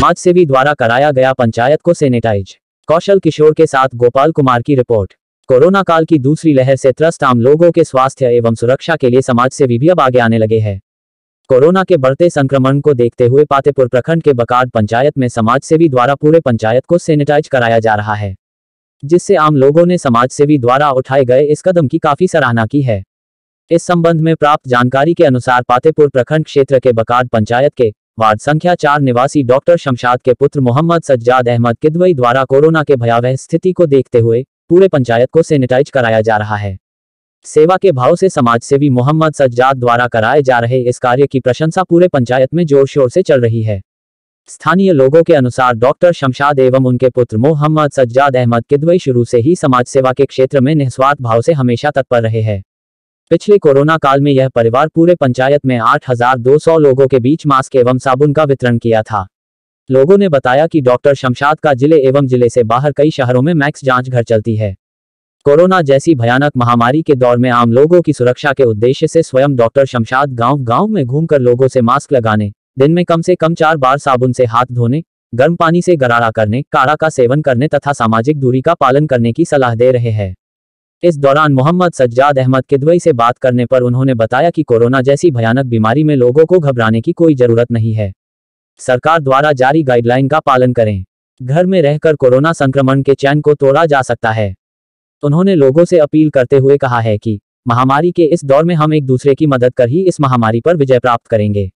समाजसेवी द्वारा कराया गया पंचायत को सैनिटाइज। कौशल किशोर के साथ गोपाल कुमार की रिपोर्ट। कोरोना काल की दूसरी लहर से त्रस्त आम लोगों के स्वास्थ्य एवं सुरक्षा के लिए समाजसेवी भी अब आगे आने लगे हैं। कोरोना के बढ़ते संक्रमण को देखते हुए पातेपुर प्रखंड के बकाड पंचायत में समाजसेवी द्वारा पूरे पंचायत को सैनिटाइज कराया जा रहा है, जिससे आम लोगों ने समाजसेवी द्वारा उठाए गए इस कदम की काफी सराहना की है। इस संबंध में प्राप्त जानकारी के अनुसार पातेपुर प्रखंड क्षेत्र के बकाड पंचायत के वार्ड संख्या 4 निवासी डॉक्टर शमशाद के पुत्र मोहम्मद सज्जाद अहमद किदवई द्वारा कोरोना के भयावह स्थिति को देखते हुए पूरे पंचायत को सैनिटाइज कराया जा रहा है। सेवा के भाव से समाजसेवी मोहम्मद सज्जाद द्वारा कराए जा रहे इस कार्य की प्रशंसा पूरे पंचायत में जोर शोर से चल रही है। स्थानीय लोगों के अनुसार डॉक्टर शमशाद एवं उनके पुत्र मोहम्मद सज्जाद अहमद किदवई शुरू से ही समाज सेवा के क्षेत्र में निस्वार्थ भाव से हमेशा तत्पर रहे हैं। पिछले कोरोना काल में यह परिवार पूरे पंचायत में 8,200 लोगों के बीच मास्क एवं साबुन का वितरण किया था। लोगों ने बताया कि डॉक्टर शमशाद का जिले एवं जिले से बाहर कई शहरों में मैक्स जांच घर चलती है। कोरोना जैसी भयानक महामारी के दौर में आम लोगों की सुरक्षा के उद्देश्य से स्वयं डॉक्टर शमशाद गांव-गांव में घूमकर लोगों से मास्क लगाने, दिन में कम से कम 4 बार साबुन से हाथ धोने, गर्म पानी से गरारा करने, काढ़ा का सेवन करने तथा सामाजिक दूरी का पालन करने की सलाह दे रहे हैं। इस दौरान मोहम्मद सज्जाद अहमद किदवई से बात करने पर उन्होंने बताया कि कोरोना जैसी भयानक बीमारी में लोगों को घबराने की कोई जरूरत नहीं है। सरकार द्वारा जारी गाइडलाइन का पालन करें। घर में रहकर कोरोना संक्रमण के चैन को तोड़ा जा सकता है। उन्होंने लोगों से अपील करते हुए कहा है कि महामारी के इस दौर में हम एक दूसरे की मदद कर ही इस महामारी पर विजय प्राप्त करेंगे।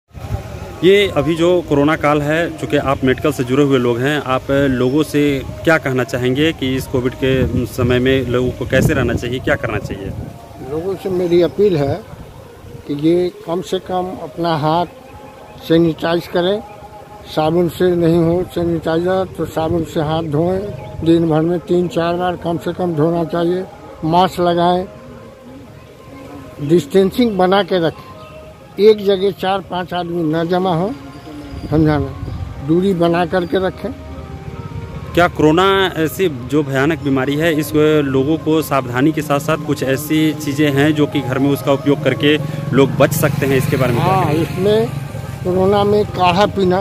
ये अभी जो कोरोना काल है, चूँकि आप मेडिकल से जुड़े हुए लोग हैं, आप लोगों से क्या कहना चाहेंगे कि इस कोविड के समय में लोगों को कैसे रहना चाहिए, क्या करना चाहिए? लोगों से मेरी अपील है कि ये कम से कम अपना हाथ सैनिटाइज करें। साबुन से नहीं हो सैनिटाइजर तो साबुन से हाथ धोएं। दिन भर में 3-4 बार कम से कम धोना चाहिए। मास्क लगाएं, डिस्टेंसिंग बना के रखें। एक जगह 4-5 आदमी न जमा हो, समझाना, दूरी बना करके रखें। क्या कोरोना ऐसी जो भयानक बीमारी है, इस लोगों को सावधानी के साथ साथ कुछ ऐसी चीज़ें हैं जो कि घर में उसका उपयोग करके लोग बच सकते हैं, इसके बारे में? हाँ, इसमें कोरोना में काढ़ा पीना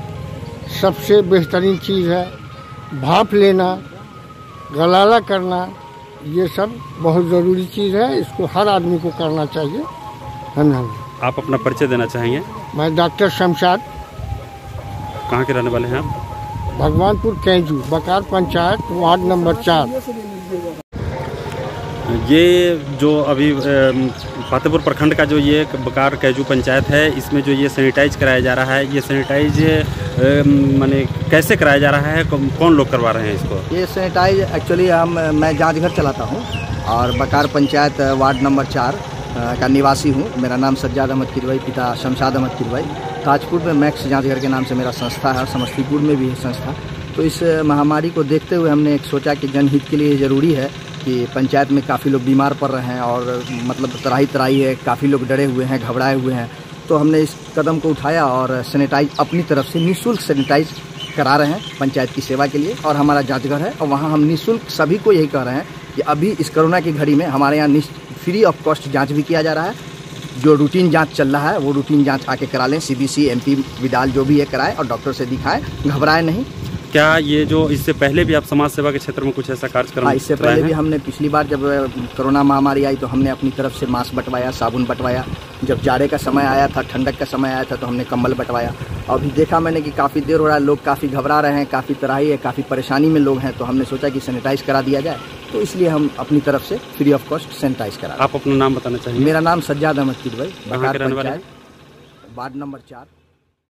सबसे बेहतरीन चीज़ है। भाप लेना, गलाला करना, ये सब बहुत ज़रूरी चीज़ है। इसको हर आदमी को करना चाहिए। धन्यवाद। आप अपना परिचय देना चाहेंगे? मैं डॉक्टर शमशाद। कहाँ के रहने वाले हैं आप? Bhagwanpur Kaiju, Bakad panchayat, ward number 4। ये जो अभी पातेपुर प्रखंड का जो ये बकाड कैजू पंचायत है, इसमें जो ये सैनिटाइज कराया जा रहा है, ये सैनिटाइज माने कैसे कराया जा रहा है, कौन लोग करवा रहे हैं इसको? ये सैनिटाइज एक्चुअली मैं जांच घर चलाता हूँ और बकाड पंचायत वार्ड नंबर 4 का निवासी हूँ। मेरा नाम सज्जाद अहमद किदवई, पिता शमशाद अहमद किदवई। ताजपुर में मैक्स जांच घर के नाम से मेरा संस्था है और समस्तीपुर में भी है संस्था। तो इस महामारी को देखते हुए हमने एक सोचा कि जनहित के लिए ज़रूरी है कि पंचायत में काफ़ी लोग बीमार पड़ रहे हैं और मतलब तराही है, काफ़ी लोग डरे हुए हैं, घबराए हुए हैं। तो हमने इस कदम को उठाया और सैनिटाइज अपनी तरफ से निःशुल्क सैनिटाइज करा रहे हैं पंचायत की सेवा के लिए। और हमारा जांचघर है और वहाँ हम निःशुल्क सभी को यही कह रहे हैं कि अभी इस कोरोना की घड़ी में हमारे यहाँ फ्री ऑफ कॉस्ट जांच भी किया जा रहा है। जो रूटीन जांच चल रहा है वो रूटीन जांच आके करा लें। CBC, MP, विडाल जो भी है कराएं और डॉक्टर से दिखाएं, घबराएं नहीं। क्या ये जो इससे पहले भी आप समाज सेवा के क्षेत्र में कुछ ऐसा कार्यक्रम? हाँ, इससे पहले भी हमने पिछली बार जब कोरोना महामारी आई तो हमने अपनी तरफ से मास्क बंटवाया, साबुन बंटवाया। जब जाड़े का समय आया था, ठंडक का समय आया था तो हमने कंबल बंटवाया। अभी देखा मैंने कि काफ़ी देर हो रहा है, लोग काफ़ी घबरा रहे हैं, काफ़ी तराही है, काफ़ी परेशानी में लोग हैं, तो हमने सोचा कि सैनिटाइज करा दिया जाए। तो इसलिए हम अपनी तरफ से फ्री ऑफ कॉस्ट सैनिटाइज करा। आप अपना नाम बताना चाहिए? मेरा नाम सज्जाद अहमद किदवई, बकाड पंचायत, वार्ड नंबर 4।